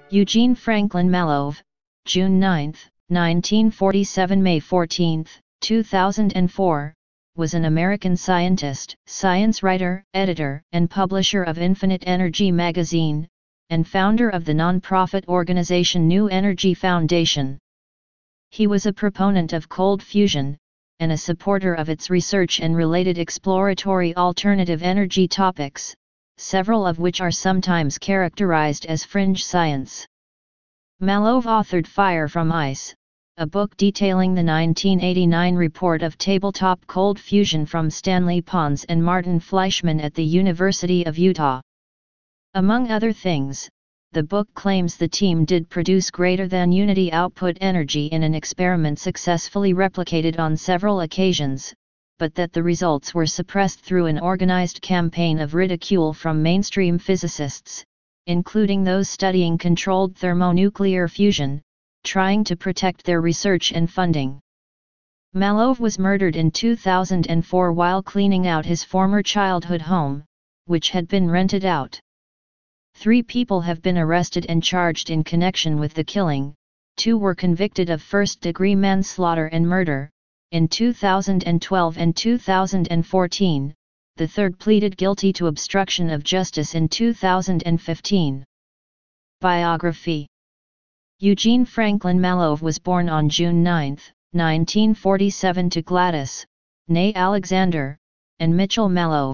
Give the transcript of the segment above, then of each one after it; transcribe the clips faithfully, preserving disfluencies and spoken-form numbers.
Eugene Franklin Malov, June ninth, nineteen forty-seven – May fourteenth, two thousand four, was an American scientist, science writer, editor, and publisher of Infinite Energy magazine, and founder of the non-profit organization New Energy Foundation. He was a proponent of cold fusion, and a supporter of its research and related exploratory alternative energy topics, several of which are sometimes characterized as fringe science. Malov authored Fire from Ice, a book detailing the nineteen eighty-nine report of tabletop cold fusion from Stanley Pons and Martin Fleischmann at the University of Utah. Among other things, the book claims the team did produce greater than unity output energy in an experiment successfully replicated on several occasions, but that the results were suppressed through an organized campaign of ridicule from mainstream physicists, including those studying controlled thermonuclear fusion, trying to protect their research and funding. Malov was murdered in two thousand four while cleaning out his former childhood home, which had been rented out. Three people have been arrested and charged in connection with the killing, two were convicted of first-degree manslaughter and murder, in two thousand twelve and two thousand fourteen, the third pleaded guilty to obstruction of justice in two thousand fifteen. Biography. Eugene Franklin Malov was born on June ninth, nineteen forty-seven to Gladys, née Alexander, and Mitchell Malov.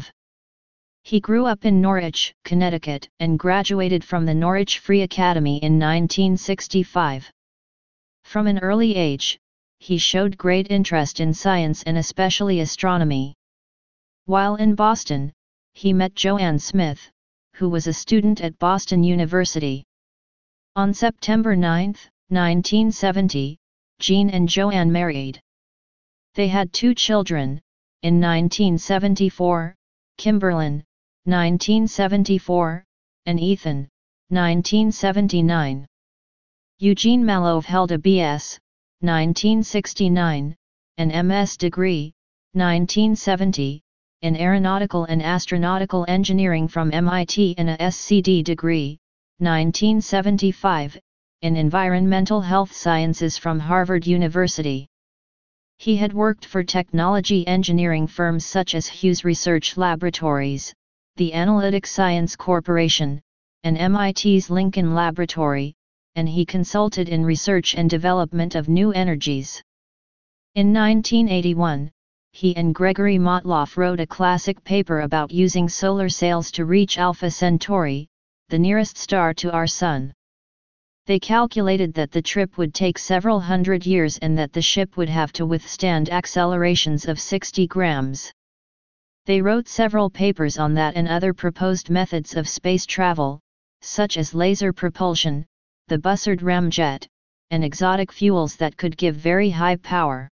He grew up in Norwich, Connecticut, and graduated from the Norwich Free Academy in nineteen sixty-five. From an early age, he showed great interest in science and especially astronomy. While in Boston, he met Joanne Smith, who was a student at Boston University. On September ninth, nineteen seventy, Gene and Joanne married. They had two children, in nineteen seventy-four, Kimberlyn, nineteen seventy-four, and Ethan, nineteen seventy-nine. Eugene Malov held a B S, nineteen sixty-nine, an M S degree, nineteen seventy, in aeronautical and astronautical engineering from M I T and a S C D degree, nineteen seventy-five, in environmental health sciences from Harvard University. He had worked for technology engineering firms such as Hughes Research Laboratories, the Analytic Science Corporation, and M I T's Lincoln Laboratory, and he consulted in research and development of new energies. In nineteen eighty-one, he and Gregory Motloff wrote a classic paper about using solar sails to reach Alpha Centauri, the nearest star to our Sun. They calculated that the trip would take several hundred years and that the ship would have to withstand accelerations of sixty grams. They wrote several papers on that and other proposed methods of space travel, such as laser propulsion, the Bussard ramjet, and exotic fuels that could give very high power.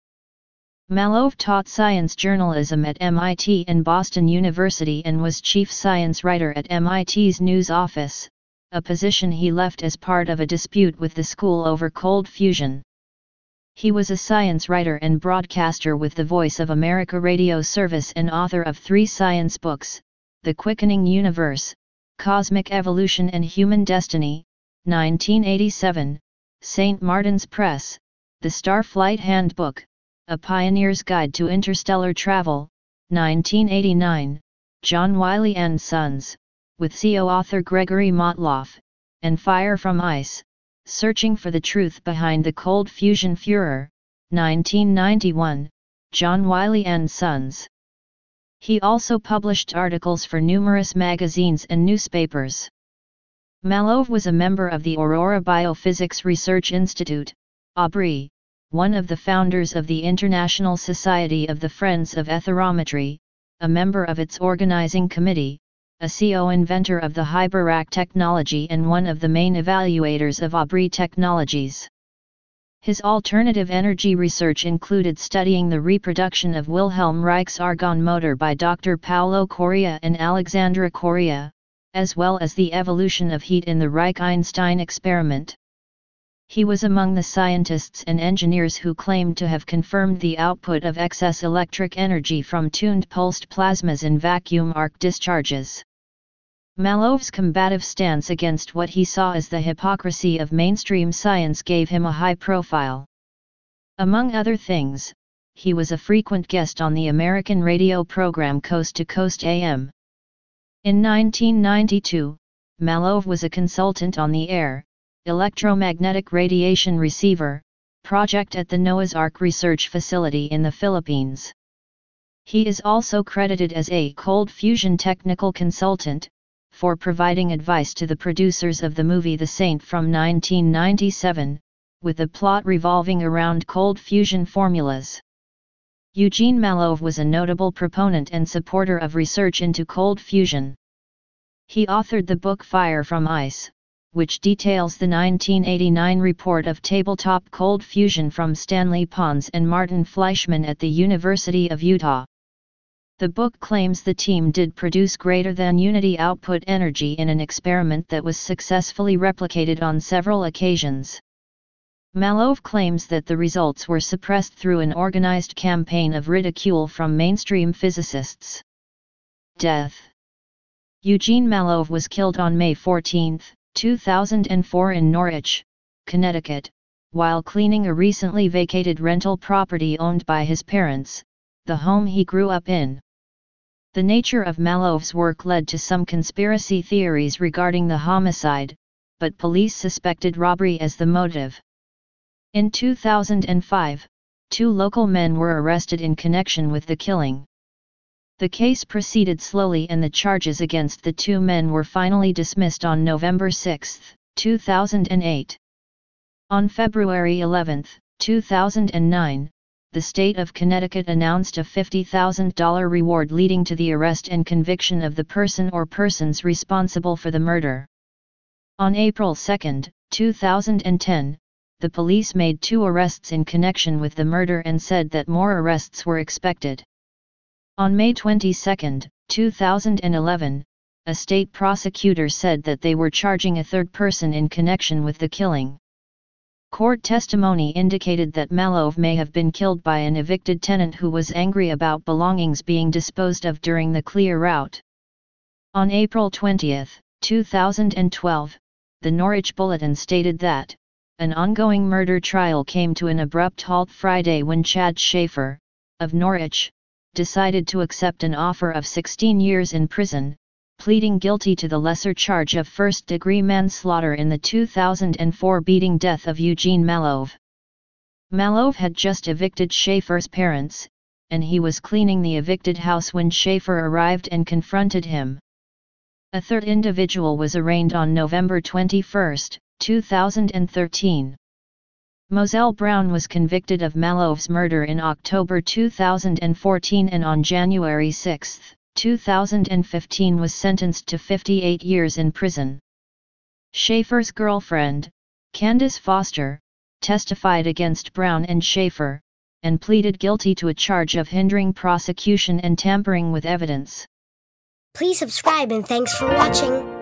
Malov taught science journalism at M I T and Boston University and was chief science writer at M I T's news office, a position he left as part of a dispute with the school over cold fusion. He was a science writer and broadcaster with the Voice of America radio service and author of three science books, The Quickening Universe, Cosmic Evolution and Human Destiny, nineteen eighty-seven, Saint Martin's Press, The Starflight Handbook, A Pioneer's Guide to Interstellar Travel, nineteen eighty-nine, John Wiley and Sons, with co-author Gregory Motloff, and Fire from Ice, Searching for the Truth Behind the Cold Fusion Furor, nineteen ninety-one, John Wiley and Sons. He also published articles for numerous magazines and newspapers. Malov was a member of the Aurora Biophysics Research Institute, A B R I, one of the founders of the International Society of the Friends of Aetherometry, a member of its organizing committee, a co-inventor of the Hyperrack technology and one of the main evaluators of A B R I technologies. His alternative energy research included studying the reproduction of Wilhelm Reich's argon motor by Doctor Paulo Correa and Alexandra Correa, as well as the evolution of heat in the Reich-Einstein experiment. He was among the scientists and engineers who claimed to have confirmed the output of excess electric energy from tuned pulsed plasmas in vacuum arc discharges. Malov's combative stance against what he saw as the hypocrisy of mainstream science gave him a high profile. Among other things, he was a frequent guest on the American radio program Coast to Coast A M. In nineteen ninety-two, Malov was a consultant on the Air, Electromagnetic Radiation Receiver, project at the Noah's Ark Research Facility in the Philippines. He is also credited as a cold fusion technical consultant, for providing advice to the producers of the movie The Saint from nineteen ninety-seven, with the plot revolving around cold fusion formulas. Eugene Malov was a notable proponent and supporter of research into cold fusion. He authored the book Fire from Ice, which details the nineteen eighty-nine report of tabletop cold fusion from Stanley Pons and Martin Fleischmann at the University of Utah. The book claims the team did produce greater than unity output energy in an experiment that was successfully replicated on several occasions. Malov claims that the results were suppressed through an organized campaign of ridicule from mainstream physicists. Death. Eugene Malov was killed on May fourteenth, two thousand four in Norwich, Connecticut, while cleaning a recently vacated rental property owned by his parents, the home he grew up in. The nature of Malov's work led to some conspiracy theories regarding the homicide, but police suspected robbery as the motive. In two thousand five, two local men were arrested in connection with the killing. The case proceeded slowly and the charges against the two men were finally dismissed on November sixth, two thousand eight. On February eleventh, two thousand nine, the state of Connecticut announced a fifty thousand dollars reward leading to the arrest and conviction of the person or persons responsible for the murder. On April second, two thousand ten, the police made two arrests in connection with the murder and said that more arrests were expected. On May twenty-second, two thousand eleven, a state prosecutor said that they were charging a third person in connection with the killing. Court testimony indicated that Malov may have been killed by an evicted tenant who was angry about belongings being disposed of during the clear out. On April twentieth, two thousand twelve, the Norwich Bulletin stated that an ongoing murder trial came to an abrupt halt Friday when Chad Schaefer, of Norwich, decided to accept an offer of sixteen years in prison, pleading guilty to the lesser charge of first-degree manslaughter in the two thousand four beating death of Eugene Malov. Malov had just evicted Schaefer's parents, and he was cleaning the evicted house when Schaefer arrived and confronted him. A third individual was arraigned on November twenty-first, two thousand thirteen. Moselle Brown was convicted of Malov's murder in October two thousand fourteen and on January sixth, two thousand fifteen was sentenced to fifty-eight years in prison. Schaefer's girlfriend, Candace Foster, testified against Brown and Schaefer, and pleaded guilty to a charge of hindering prosecution and tampering with evidence. Please subscribe and thanks for watching.